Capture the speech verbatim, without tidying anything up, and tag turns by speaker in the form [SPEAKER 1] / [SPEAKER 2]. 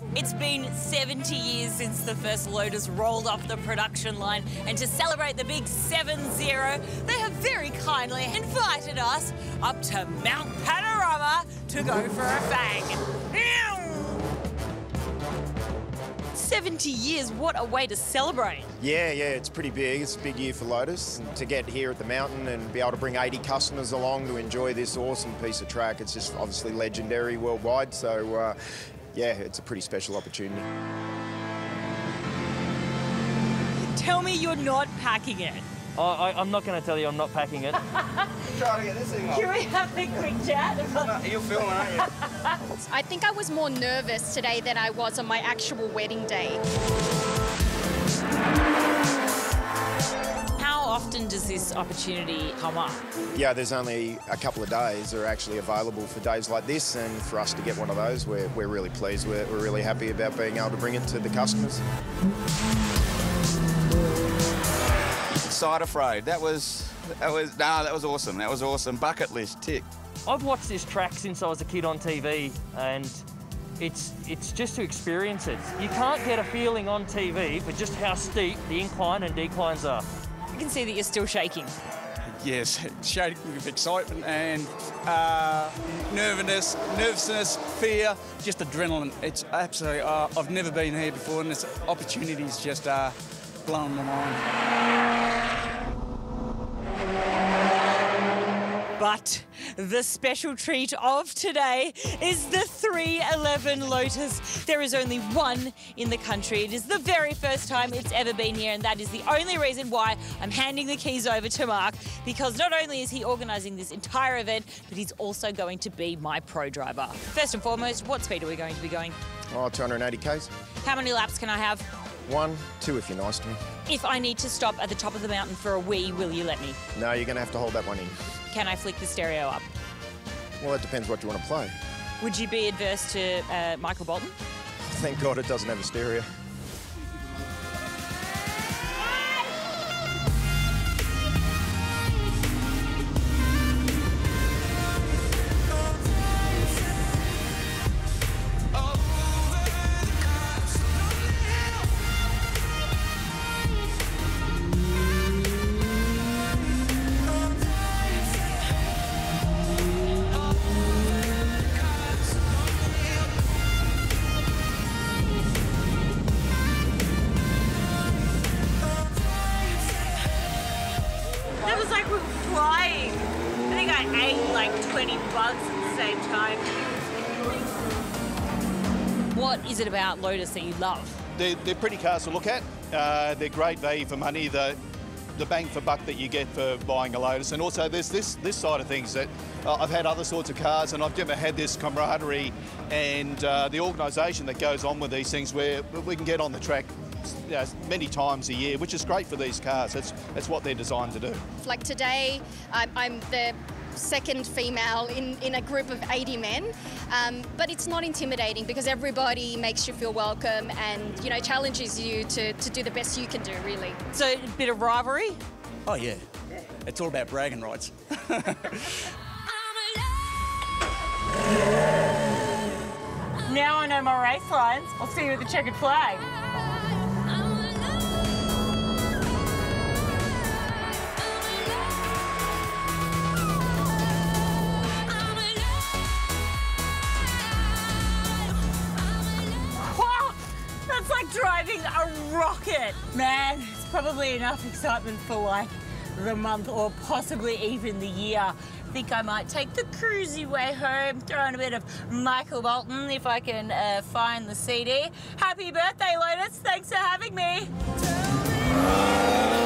[SPEAKER 1] It's been seventy years since the first Lotus rolled off the production line, and to celebrate the big seven zero, they have very kindly invited us up to Mount Panorama to go for a fang. seventy years, what a way to celebrate.
[SPEAKER 2] Yeah, yeah, it's pretty big. It's a big year for Lotus. And to get here at the mountain and be able to bring eighty customers along to enjoy this awesome piece of track, it's just obviously legendary worldwide. So, uh, yeah, it's a pretty special opportunity.
[SPEAKER 1] Tell me you're not packing it.
[SPEAKER 3] I, I, I'm not going to tell you I'm not packing it.
[SPEAKER 4] Try to get this thing off.
[SPEAKER 1] Can we have a quick chat?
[SPEAKER 4] No, you're filming, aren't you?
[SPEAKER 5] I think I was more nervous today than I was on my actual wedding day.
[SPEAKER 1] How often does this opportunity come up?
[SPEAKER 2] Yeah, there's only a couple of days that are actually available for days like this, and for us to get one of those, we're, we're really pleased. We're, we're really happy about being able to bring it to the customers.
[SPEAKER 4] Cider Frayed. That was, that was, nah, that was awesome. That was awesome. Bucket list, tick.
[SPEAKER 3] I've watched this track since I was a kid on T V, and it's, it's just to experience it. You can't get a feeling on T V for just how steep the incline and declines are.
[SPEAKER 1] You can see that you're still shaking.
[SPEAKER 6] Yes, shaking with excitement and uh, nervousness, nervousness, fear, just adrenaline. It's absolutely, uh, I've never been here before, and this opportunity is just uh, blowing my mind.
[SPEAKER 1] But the special treat of today is the three eleven Lotus. There is only one in the country. It is the very first time it's ever been here, and that is the only reason why I'm handing the keys over to Mark, because not only is he organising this entire event, but he's also going to be my pro driver. First and foremost, what speed are we going to be going?
[SPEAKER 2] Oh, two hundred eighty Ks.
[SPEAKER 1] How many laps can I have?
[SPEAKER 2] One, two if you're nice to me.
[SPEAKER 1] If I need to stop at the top of the mountain for a wee, will you let me?
[SPEAKER 2] No, you're going to have to hold that one in.
[SPEAKER 1] Can I flick the stereo up?
[SPEAKER 2] Well, that depends what you want to play.
[SPEAKER 1] Would you be adverse to uh, Michael Bolton?
[SPEAKER 2] Thank God it doesn't have a stereo.
[SPEAKER 1] That was like we were flying. I think I ate like twenty bugs at the same time. What is it about Lotus that you love?
[SPEAKER 7] They're, they're pretty cars to look at. Uh, they're great value for money. The, the bang for buck that you get for buying a Lotus. And also there's this, this side of things that uh, I've had other sorts of cars, and I've never had this camaraderie and uh, the organisation that goes on with these things, where we can get on the track, you know, many times a year, which is great for these cars. That's, that's what they're designed to do.
[SPEAKER 5] Like today, I'm, I'm the second female in, in a group of eighty men, um, but it's not intimidating because everybody makes you feel welcome and, you know, challenges you to, to do the best you can do, really.
[SPEAKER 1] So a bit of rivalry?
[SPEAKER 6] Oh, yeah. It's all about bragging rights.
[SPEAKER 1] Now I know my race lines. I'll see you at the checkered flag. Wow, that's like driving a rocket. Man, it's probably enough excitement for like the month or possibly even the year. I think I might take the cruisy way home, throw in a bit of Michael Bolton if I can uh, find the C D. Happy birthday, Lotus. Thanks for having me.